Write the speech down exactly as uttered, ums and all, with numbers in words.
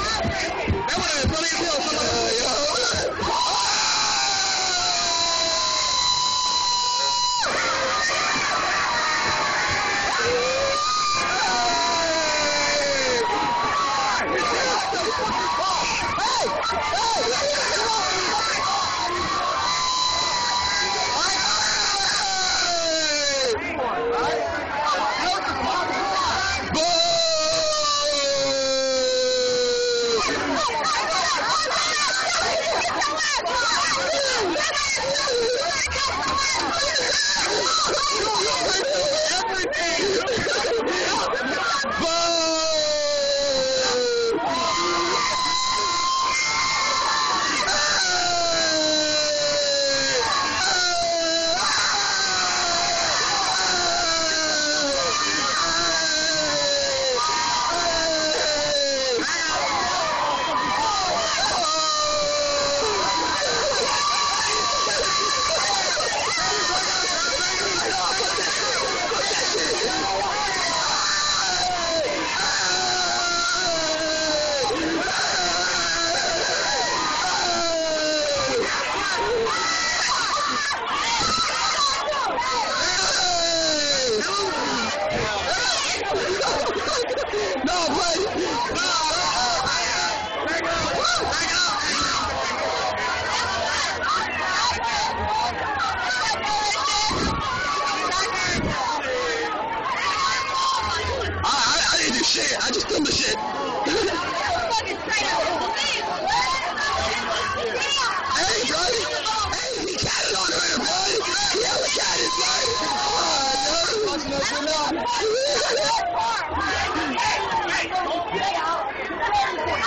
Shit, I just filmed the shit. Hey, bro. Hey, he catted on her, bro. He hella catted, bro. Come on, yo.